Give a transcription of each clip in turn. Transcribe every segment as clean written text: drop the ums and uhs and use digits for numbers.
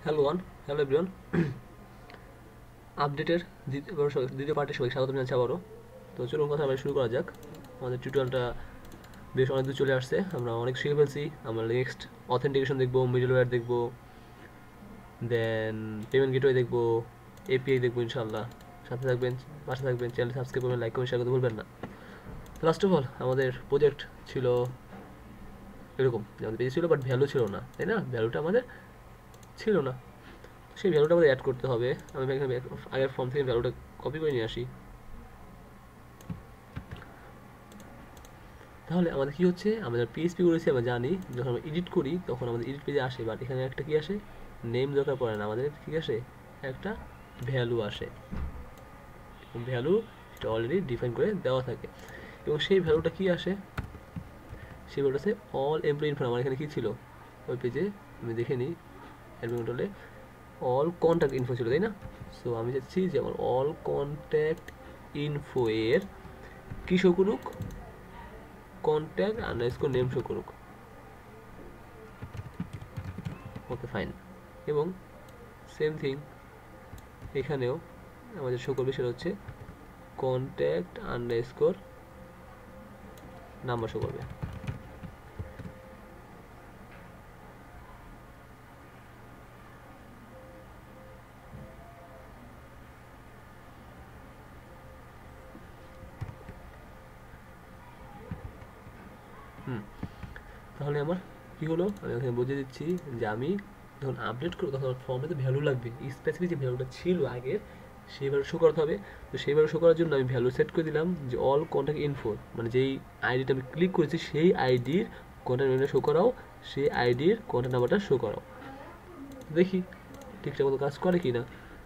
Hello hello everyone. আপডেটের দ্বিতীয় পার্টে সবাই স্বাগত জানাচ্ছি আবারও। তো চলুন কথা আমরা শুরু করা যাক। আমাদের টিউটোরিয়ালটা বেশ অনেক দূর চলে আসছে, আমরা অনেক শিখে ফেলছি। আমরা নেক্সট অথেন্টিকেশন দেখবো, মিডলওয়্যার দেখবো, দেন পেমেন্ট গেটওয়ে দেখবো, এপিআই দেখবো ইনশাল্লাহ। সাথে থাকবেন, পাশে থাকবেন, চ্যানেল সাবস্ক্রাইব করবেন, লাইক করবেন, শেয়ার করতে ভুলবেন না। ফার্স্ট অফ অল আমাদের প্রজেক্ট ছিল এরকম যে আমাদের পেজ ছিল বাট ভ্যালু ছিল না, তাই না? ভ্যালুটা আমাদের ছিল না, সেই ভ্যালুটা আমাদের অ্যাড করতে হবে। আমি এখানে আগের ফর্ম থেকে ভ্যালুটা কপি করে নিয়ে আসি। তাহলে আমাদের কি হচ্ছে, আমাদের পিএইচপি করেছি আমরা জানি, যখন আমরা এডিট করি তখন আমাদের এডিট পেজে আসে, বাট এখানে একটা কি আসে, নেম দরকার পড়ে না, আমাদের কি আসে, একটা ভ্যালু আসে। ভ্যালু এটা অলরেডি ডিফাইন করে দেওয়া থাকে, এবং সেই ভ্যালুটা কি আসে, সেই ভ্যালুটা আছে অল এমপ্লয়ি ইনফো। আমার এখানে কি ছিল ওই পেজে, আমি দেখে নিই, অ্যাডমিন কন্ট্রোলে অল কন্ট্যাক্ট ইনফো ছিল, তাই না? সো আমি চাচ্ছি যে আমার অল কন্ট্যাক্ট ইনফো এর কি শো করুক, কন্ট্যাক্ট আন্ডারস্কোর নেম শো করুক। Okay fine. এবং সেম থিং এখানেও আমাদের শো করবে, সেটা হচ্ছে কন্ট্যাক্ট আন্ডারস্কোর নাম্বার শো করবে। হুম, তাহলে আমার কি হলো, আমি ওখানে বুঝিয়ে দিচ্ছি যে আমি যখন আপডেট করবো তখন ফর্মে তো ভ্যালু লাগবে, স্পেসিফিক যে ভ্যালুটা ছিল আগের সেই ভ্যালু শো করতে হবে। তো সেই ভ্যালু শো করার জন্য আমি ভ্যালু সেট করে দিলাম যে অল কন্ট্যাক্ট ইনফো, মানে যেই আইডিটা আমি ক্লিক করেছি সেই আইডির কন্ট্যাক্ট নাম্বারটা শো করাও, সেই আইডির কন্ট্যাক্ট নাম্বারটা শো করাও। দেখি ঠিকঠাক মতো কাজ করে কি না।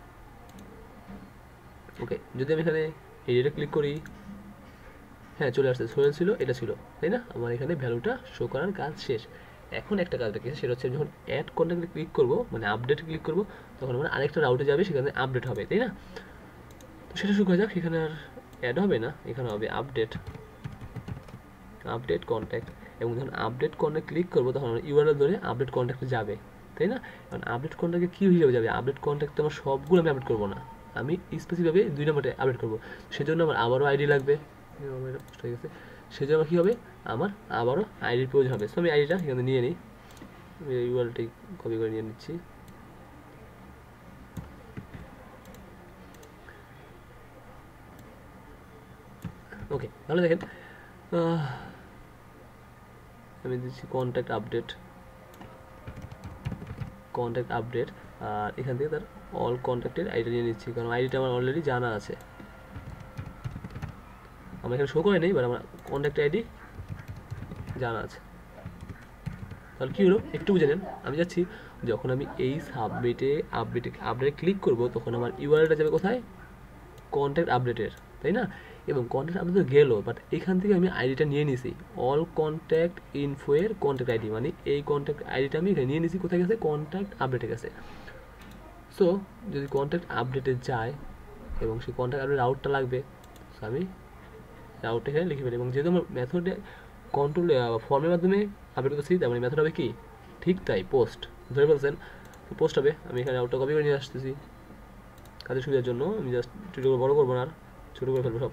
ওকে, যদি আমি এখানে এডিটে ক্লিক করি, হ্যাঁ চলে আসছে, সোহেল ছিল, এটা ছিল, তাই না? আমার এখানে ভ্যালুটা শো করার কাজ শেষ। এখন একটা কাজ রেখেছে, সেটা হচ্ছে যখন অ্যাড কন্ট্যাক্টে ক্লিক করবো, মানে আপডেট ক্লিক করবো, তখন আমরা আরেকটা রাউটে যাবে, সেখানে আপডেট হবে, তাই না? তো সেটা শুরু করা যাক। এখানে আর অ্যাড হবে না, এখানে হবে আপডেট, আপডেট কন্ট্যাক্ট। এবং যখন আপডেট কন্ট্যাক্ট ক্লিক করবো তখন আমরা ইউআরএল ধরে আপডেট কন্ট্যাক্টে যাবে, তাই না? কারণ আপডেট কন্ট্যাক্টে কী হিসেবে যাবে, আপডেট কন্ট্যাক্ট তো আমার সবগুলো আমি আপডেট করবো না, আমি স্পেসিফিকভাবে 2 নম্বরটা আপডেট করবো। সেজন্য আমার আবারও আইডি লাগবে, হয়ে গেছে। সেজন্য কী হবে, আমার আবারও আইডির প্রয়োজন হবে। সো আমি আইডিটা এখানে নিয়ে নিই, ইউআরএলটি কপি করে নিয়ে নিচ্ছি। ওকে, তাহলে দেখেন আমি দিচ্ছি কন্ট্যাক্ট আপডেট, কন্ট্যাক্ট আপডেট, আর এখান থেকে তার অল কন্ট্যাক্টের আইডিটা নিয়ে নিচ্ছি, কারণ আইডিটা আমার অলরেডি জানা আছে। আমার এখানে শো করে নেই, বাট আমার কন্ট্যাক্ট আইডি জানা আছে। তাহলে কী হলো একটু বুঝে নেন। আমি যাচ্ছি, যখন আমি এই আপডেটে ক্লিক করব তখন আমার ইউআরএলটা যাবে কোথায়, কন্ট্যাক্ট আপডেটের, তাই না? এবং কন্ট্যাক্ট আপডেট গেল, বাট এখান থেকে আমি আইডিটা নিয়ে নিছি অল কন্ট্যাক্ট ইনফো এর কন্ট্যাক্ট আইডি, মানে এই কন্ট্যাক্ট আইডিটা আমি এখানে নিয়ে নিছি, কোথায় গেছে, কন্ট্যাক্ট আপডেটে গেছে। সো যদি কন্ট্যাক্ট আপডেটে যায় এবং সেই কন্ট্যাক্ট আপডেট রাউটটা লাগবে, সো আমি রাউটটা এখানে লিখে ফেলি। এবং যেহেতু আমার মেথডে কন্ট্রোল ফর্মের মাধ্যমে আপডেট করছি, তার মানে মেথড হবে কি, ঠিক তাই পোস্ট, ধরে ফেলছেন। তো পোস্ট হবে, আমি এখানে রাউটটা কপি করে নিয়ে আসতেছি কাজের সুবিধার জন্য। আমি জাস্ট টিউটোরিয়াল বড় করবো না, আর ছোটো করে ফেলবো সব।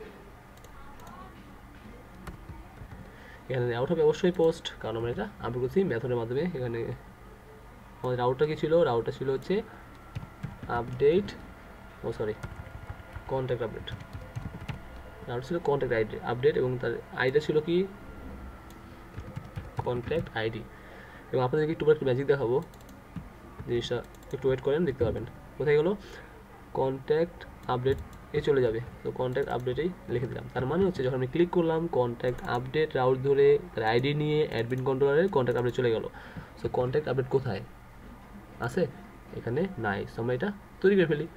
এখানে রাউট হবে অবশ্যই পোস্ট, কারণ আমরা এটা আপডেট করছি মেথডের মাধ্যমে। এখানে আমাদের রাউটটা কি ছিল, রাউটটা ছিল হচ্ছে update, oh sorry, contact update. Route ছিল কন্ট্যাক্ট আইডি আপডেট, এবং তার আইডিটা ছিল কি, কন্ট্যাক্ট আইডি। এবং আপনাদেরকে একটু একটু ম্যাজিক দেখাবো, জিনিসটা একটু ওয়েট করেন, দেখতে পাবেন। কোথায় গেলো, কন্ট্যাক্ট আপডেট এ চলে যাবে। তো কন্ট্যাক্ট আপডেটেই লিখে দিলাম, তার মানে হচ্ছে যখন আমি ক্লিক করলাম কন্ট্যাক্ট আপডেট রাউট ধরে তার আইডি নিয়ে অ্যাডমিন কন্ট্রোলারে কন্ট্যাক্ট আপডেট চলে গেল। সো কন্ট্যাক্ট আপডেট কোথায় আছে, এখানে নাই। সো আমরা এটা তৈরি করে ফেলি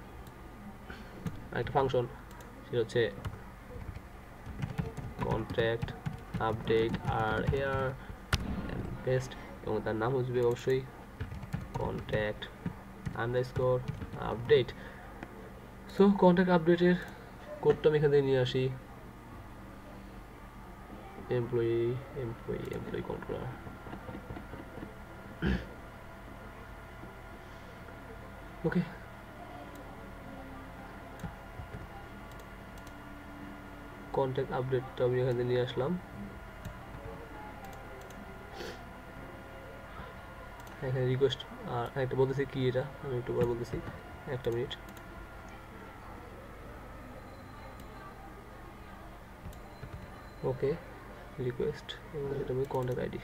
একটা ফাংশন, সেটা হচ্ছে কন্ট্যাক্ট আপডেট আর হেয়ার পেস্ট, এবং তার নাম হচ্ছে অবশ্যই contact underscore update. So contact আপডেটের কোডটা আমি এখান থেকে নিয়ে আসি, এমপ্লয়ি কন্ট্রোলার। ওকে, কন্ট্যাক্ট আপডেটটা আমি এখানে নিয়ে আসলাম। এখানে রিকোয়েস্ট আর একটা বলতেছি কি, এটা আমি একটু পরে বলতেছি, একটা মিনিট। ওকে, রিকোয়েস্ট এবং এটা আমি কন্ট্যাক্ট আইডি।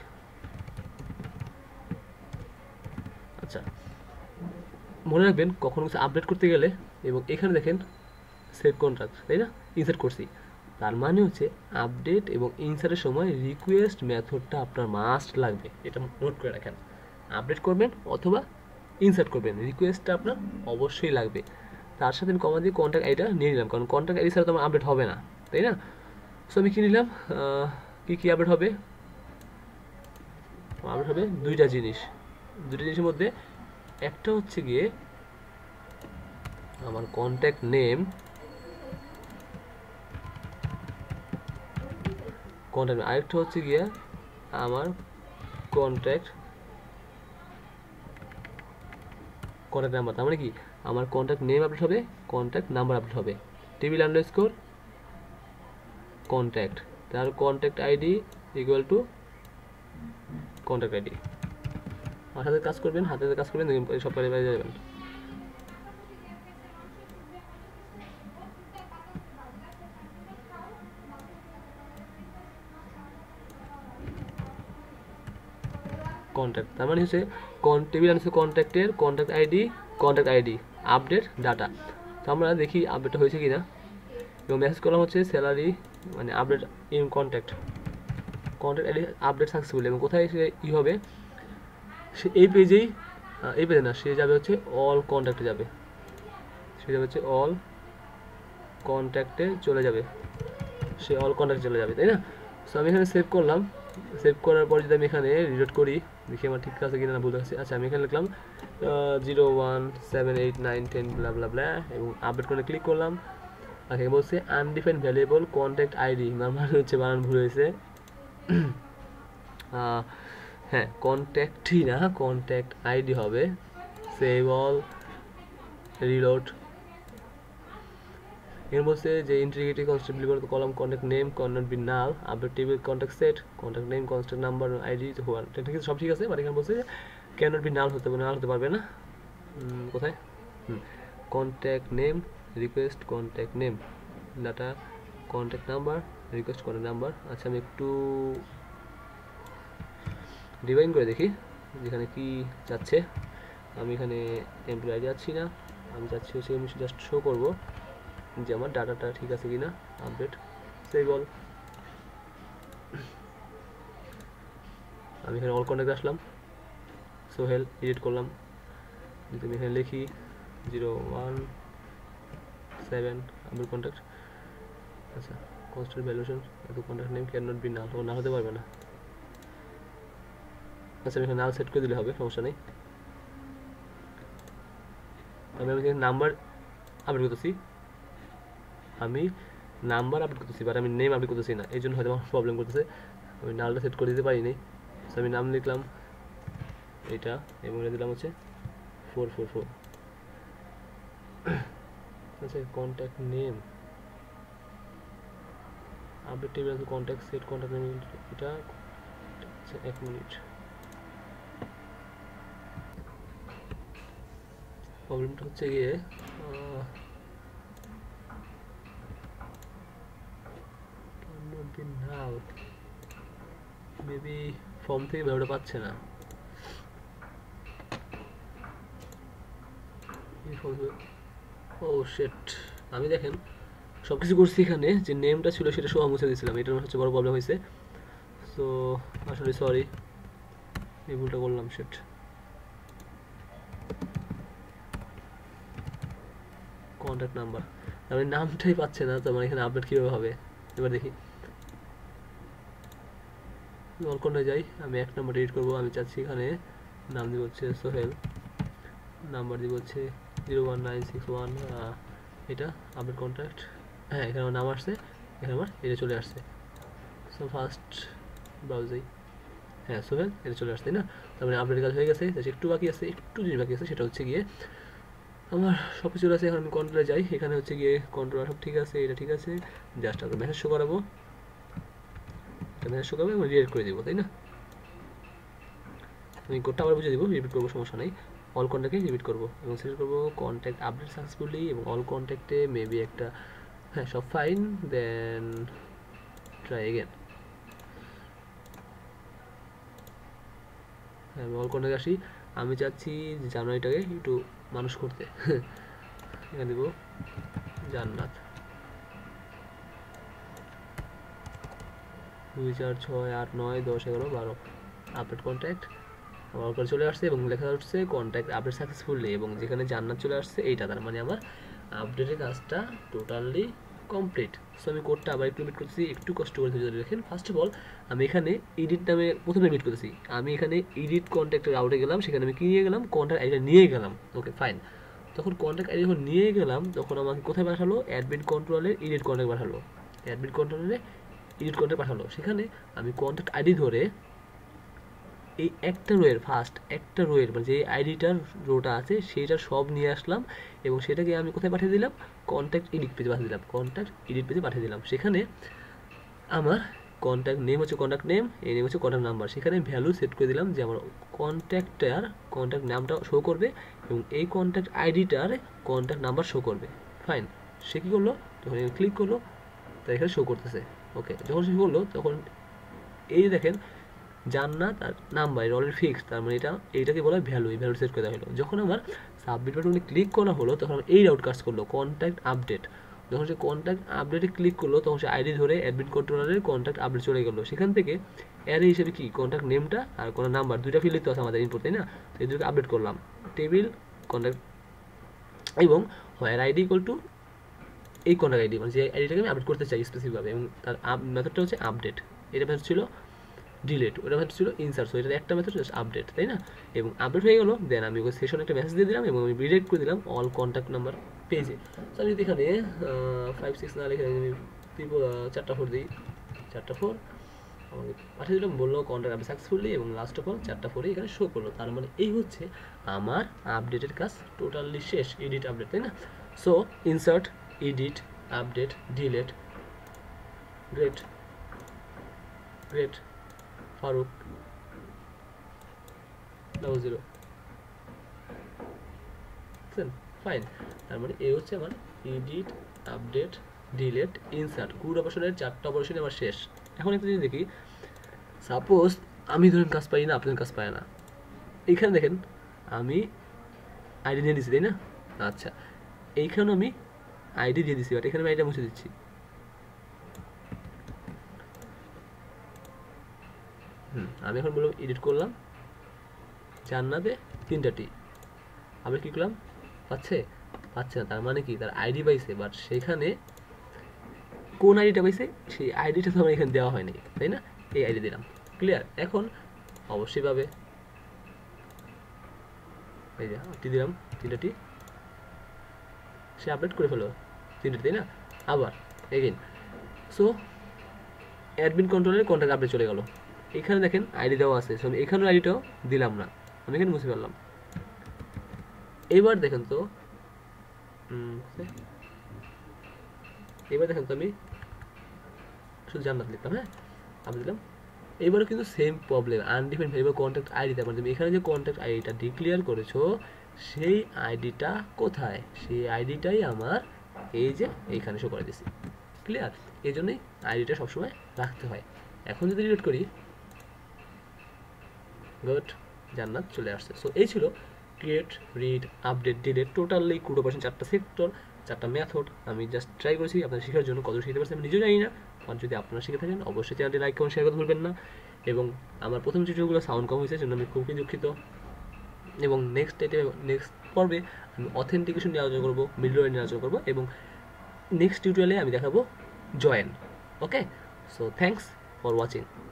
আচ্ছা, মনে রাখবেন কখনো কিছু আপডেট করতে গেলে, এবং এখানে দেখেন সেভ কন্ট্রাক্ট, তাই না, ইনসার্ট করছি, তার মানে হচ্ছে আপডেট এবং ইনসার্টের সময় রিকোয়েস্ট মেথডটা আপনার মাস্ট লাগবে, এটা নোট করে রাখেন। আপডেট করবেন অথবা ইনসার্ট করবেন, রিকোয়েস্টটা আপনার অবশ্যই লাগবে। তার সাথে আমি কমা দিয়ে কন্ট্যাক্ট আইডিটা নিয়ে নিলাম, কারণ কন্ট্যাক্ট আইডি ছাড়া তো আমার আপডেট হবে না, তাই না। সো আমি কী নিলাম, কী আপডেট হবে, আপডেট হবে দুইটা জিনিসের মধ্যে একটা হচ্ছে গিয়ে আমার কন্ট্যাক্ট নেম, আরেকটা হচ্ছে গিয়ে আমার কন্ট্যাক্ট নাম্বার। তার মানে কি, আমার কন্ট্যাক্ট নেম আপডেট হবে, কন্ট্যাক্ট নাম্বার আপডেট হবে, টেবিল আন্ডারস্কোর কন্ট্যাক্ট, তার contact ID equal to contact ID. আর হাতে কাজ করবেন, সব কাজে পেয়ে যাবেন। কন্ট্যাক্ট তার মানে হচ্ছে টেবিল আন্ডারস্কোর কন্ট্যাক্টের কন্ট্যাক্ট আইডি আপডেট ডাটা। তো আমরা দেখি আপডেটটা হয়েছে কি না, এবং মেসেজ করা হচ্ছে স্যালারি মানে update in contact ID update successful. এবং কোথায় সে ই হবে, সে এই পেজে না, সে যাবে হচ্ছে অল কন্ট্যাক্টে যাবে, অল কন্ট্যাক্টে চলে যাবে, তাই না। সো আমি এখানে সেভ করলাম, সেভ করার পর যদি আমি এখানে রিলোড করি, দেখি আমার ঠিক আছে কিনা না ভুল আছে। আচ্ছা, আমি এখানে লিখলাম 0 1 7 8 9 10 ব্লা ব্লা ব্লা, এবং আপডেট করে ক্লিক করলাম। এখানে বলছে আনডিফাইন্ড ভ্যারিয়েবল কন্ট্যাক্ট আইডি, মানে হচ্ছে বানান ভুল হয়েছে। হ্যাঁ, কন্ট্যাক্টই না, কন্ট্যাক্ট আইডি হবে। Save all, reload. এখানে বলছে যে ইন্টিগ্রিটি কনস্ট্যান্ট বিলিভ করতে column contact name cannot be null, update table contact set, contact name constant number ID one, ঠিক আছে, সব ঠিক আছে। বাট এখানে বলছে যে ক্যানট বি নাল হতে পারবে না। কোথায়, contact name request contact name data contact number request contact number. আচ্ছা, আমি একটু ডিভাইন করে দেখি যেখানে কি যাচ্ছে। আমি এখানে এমপ্লয় আইডি যাচ্ছি না, আমি যাচ্ছি হচ্ছে আমি জাস্ট শো করবো যে আমার ডাটাটা ঠিক আছে কিনা। Update, save all. আমি এখানে অল কন্ট্যাক্ট আসলাম, সোহেল এডিট করলাম। যদি আমি এখানে লিখি 0 1 7 আপডেট কন্ট্যাক্ট, আচ্ছা, কনস্ট্যান্ট ভ্যালুয়েশন এত contact name can not be null, ও না হতে পারবে না। আচ্ছা, আমি এখানে নাল সেট করে দিলে হবে, সমস্যা নেই। আমি এখানে নাম্বার আপডেট করতেছি, বাট আমি নেম আপডেট করতেছি না, এই জন্য হয়তো আমার প্রবলেম করতেছে। আমি নালটা সেট করে দিতে পারিনি। সো আমি নাম লিখলাম এটা, এবং এটা দিলাম হচ্ছে 444। আচ্ছা, contact name update table contact set contact name, এটা আচ্ছা, 1 মিনিট। প্রবলেমটা হচ্ছে গিয়ে মেবি ফর্ম থেকে ভ্যালুটা পাচ্ছে না। ও শিট, আমি দেখেন সব কিছু করছি, এখানে যে নেমটা ছিল সেটা সহ মুছে দিয়েছিলাম, এটার হচ্ছে বড় প্রবলেম হয়েছে। সো আসলে সরি, এই ভুলটা করলাম, শিট। কন্ট্যাক্ট নাম্বার, আমি নামটাই পাচ্ছে না, তো আমার এখানে আপডেট কীভাবে হবে। এবার দেখি, অল কন্ট্যাক্টে যাই, আমি 1 নম্বর এডিট করবো। আমি চাচ্ছি এখানে নাম দিব হচ্ছে সোহেল, নাম্বার দিব হচ্ছে 01961, এটা আপডেট কন্ট্যাক্ট। হ্যাঁ, এখানে আমার নাম আসছে, এখানে আমার এটা চলে আসছে। সো ফার্স্ট ব্রাউজাই, হ্যাঁ সোহেল এটা চলে আসছে, তাই না। তার মানে আপডেট কাজ হয়ে গেছে। একটু জিনিস বাকি আছে, সেটা হচ্ছে গিয়ে আমার সব কিছু আছে। এখন আমি কন্ট্রোলে যাই, এখানে হচ্ছে গিয়ে কন্ট্রোল সব ঠিক আছে, এটা ঠিক আছে, জাস্ট আমরা মেসেজ শো করাবো, মেসেজ শো করাবো এবং রিডাইরেক্ট করে দিব, তাই না? আমি কোডটা আবার বুঝে দিব, রিপিট করবো, সমস্যা নেই। অল কন্ট্যাক্টে রিপিট করবো এবং সিলেক্ট করবো কন্ট্যাক্ট আপডেট সাকসেসফুলি এবং অল কন্ট্যাক্টে মেবি একটা, হ্যাঁ সব ফাইন, দেন ট্রাই এগেন। হ্যাঁ আমি অল কন্ট্যাক্টে আসি, আমি চাচ্ছি যে জানুয়ারিটাকে একটু মানুষ করতে এখানে দেবো জান্নাত 2 4 6 8 9 10 11 12 আপডেট কন্ট্যাক্ট আমার করে চলে আসছে এবং লেখা হচ্ছে কন্ট্যাক্ট আপডেট সাকসেসফুলি এবং যেখানে জান্নাত চলে আসছে এইটা, তার মানে আমার আপডেটের কাজটা টোটালি কমপ্লিট। সো আমি কোডটা আবার একটু রিপিট করতেছি, একটু কষ্ট করে ধরে দেখেন। ফার্স্ট অফ অল আমি এখানে এডিট নামে প্রথমে রিপিট করতেছি, আমি এখানে এডিট কন্ট্যাক্টের আউটে গেলাম, সেখানে আমি কি নিয়ে গেলাম, কন্ট্যাক্ট আইডিটা নিয়ে গেলাম। ওকে ফাইন, তখন কন্ট্যাক্ট আইডি যখন নিয়ে গেলাম তখন আমাকে কোথায় পাঠালো, অ্যাডমিন কন্ট্রোলের এডিট কন্ট্যাক্ট পাঠালো, অ্যাডমিন কন্ট্রোলে এডিট কন্ট্যাক্ট পাঠালো। সেখানে আমি কন্ট্যাক্ট আইডি ধরে এই একটা রোয়ের ফার্স্ট একটা রোয়ের মানে যে আইডিটার রোটা আছে সেইটা সব নিয়ে আসলাম এবং সেটাকে আমি কোথায় পাঠিয়ে দিলাম, কন্ট্যাক্ট এডিট পেজে পাঠিয়ে দিলাম, কন্ট্যাক্ট এডিট পেজে পাঠিয়ে দিলাম। সেখানে আমার কন্ট্যাক্ট নেম হচ্ছে কন্ট্যাক্ট নেম, এই নেম হচ্ছে কন্ট্যাক্ট নাম্বার, সেখানে ভ্যালু সেট করে দিলাম যে আমার কন্ট্যাক্ট নামটা শো করবে এবং এই কন্ট্যাক্ট আইডিটার কন্ট্যাক্ট নাম্বার শো করবে। ফাইন, সে কী করলো, যখন ক্লিক করলো তাই এখানে শো করতেছে। ওকে, যখন সে করলো তখন এই দেখেন জান্নাত আর নাম্বার অলরেডি ফিক্সড, তার মানে এইটাকে বলা হয় ভ্যালু, এই ভ্যালু সেট করে দেওয়া হলো। যখন আমার সাবমিট বাটনে ক্লিক করা হলো তখন এই রাউট কাজ করলো কন্ট্যাক্ট আপডেট, যখন সে কন্ট্যাক্ট আপডেটে ক্লিক করলো তখন সে আইডি ধরে অ্যাডমিন কন্ট্রোলারের কন্ট্যাক্ট আপডেট চলে গেলো। সেখান থেকে অ্যারে হিসেবে কি কন্ট্যাক্ট নেমটা আর কোনো নাম্বার দুইটা ফিল্ড তো আছে আমাদের ইনপুট, তাই না? তো এই দুটোকে আপডেট করলাম, টেবিল কন্ট্যাক্ট এবং হোয়ার আইডি ইকুয়াল টু এই কন্ট্যাক্ট আইডি, মানে যে আইডিটাকে আমি আপডেট করতে চাই স্পেসিফিকভাবে, এবং তার মেথডটা হচ্ছে আপডেট, এটা মেথড ছিল ডিলেট, ওটা মেথড ছিল ইনসার্ট, সো এটা একটা মেথড জাস্ট আপডেট, তাই না? এবং আপডেট হয়ে গেলো, দেন আমি ওই সেশনে একটা মেসেজ দিয়ে দিলাম এবং আমি রিডাইরেক্ট করে দিলাম অল কন্ট্যাক্ট নাম্বার পেজে। সো আমি যদি এখানে 5 6 না লিখে আমি 4টা 4 দিই, 4টা 4 আমাকে পাঠিয়ে দিলাম, বললো কন্ট্যাক্ট আপডেট সাকসেসফুলি এবং লাস্ট অফ অল 4টা 4 এখানে শো করলো। তার মানে এই হচ্ছে আমার আপডেটের কাজ টোটালি শেষ, এডিট আপডেট, তাই না? So insert, edit, update, delete, great great Farooq 0 fine. তার মানে এই হচ্ছে আমার এডিট, আপডেট, ডিলেট, ইনসার্ট, কুড়ি অপারেশনের 4টা অপারেশন আমার শেষ। এখন একটা জিনিস দেখি, সাপোজ আমি ধরেন কাজ পাই না, আপনার কাজ পায় না, এইখানে দেখেন আমি আইডি দিয়ে দিচ্ছি, তাই না? আচ্ছা, এইখানে আমি আইডি দিয়ে দিচ্ছি, বাট এখানে আমি আইডিটা মুছে দিচ্ছি। আমি এখন বললাম এডিট করলাম, জান্নাতে 3টা আমি কী করলাম, পাচ্ছে না, তার মানে কি তার আইডি পাইছে, বাট সেখানে কোন আইডিটা পাইছে সেই আইডিটা তো আমার এখানে দেওয়া হয়নি, তাই না? এই আইডি দিলাম, ক্লিয়ার? এখন অবশ্যই পাবে, এই যে দিলাম 3টা সে আপডেট করে ফেলো 3টা, তাই না? আবার এগেইন, সো অ্যাডমিন কন্ট্রোলের কন্ট্যাক্ট আপডেট চলে গেল, এখানে দেখেন আইডি দেওয়া আছে, সো আমি এখানেও আইডিটাও দিলাম না, আমি এখানে মুছে ফেললাম। এবার দেখেন তো আমি শুধু জান্নাত লিখলাম, হ্যাঁ আমি দিলাম। এবারও কিন্তু same problem, undefined variable contact ID, তার মানে তুমি এখানে যে কন্ট্যাক্ট আইডিটা ডিক্লেয়ার করেছো সেই আইডিটা কোথায়, সেই আইডিটাই আমার এই যে এইখানে শো করে দিছি, ক্লিয়ার? এই জন্যই আইডিটা সবসময় রাখতে হয়। এখন যদি রিলোড করি, গুড, জান্নাত চলে আসছে। সো এই ছিল create, read, update, delete, totally 20% 4টা সেক্টর, 4টা মেথড আমি জাস্ট ট্রাই করেছি আপনাদের শেখার জন্য। কত শিখতে পারছি আমি নিজেও জানি না, আর যদি আপনারা শিখে থাকেন অবশ্যই চ্যানেলটি লাইক কমেন্ট শেয়ার করতে ভুলবেন না। এবং আমার প্রথম টিউটোরিয়ালগুলো সাউন্ড কম হয়েছে, জন্য আমি খুবই দুঃখিত। এবং নেক্সট পর্বে আমি অথেন্টিকেশন নিয়ে আলোচনা করবো, মিডলওয়্যার নিয়ে আলোচনা করবো, এবং নেক্সট টিউটোরিয়ালে আমি দেখাবো join. Okay, so thanks for watching.